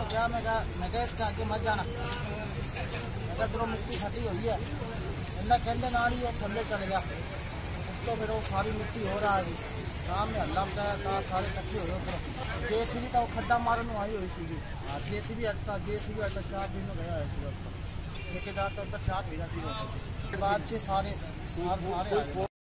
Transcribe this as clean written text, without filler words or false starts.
क्या मैं क्या इसके आगे मत जाना, मैं क्या इधरों मिट्टी फटी हुई है, इन्हें कहते ना ही वो थल्ले चल गया, तो फिर वो सारी मिट्टी हो रहा है शाम में हल्ला मचाया सारे इकट्ठे हुए उधर। जेसीबी तो खड्डा मारन आई हुई सी, जेसीबी हटता 4 दिन में गया है सुबह ठेकेदार तो उधर चाह पी रहा सी बाद से सारे आ गए।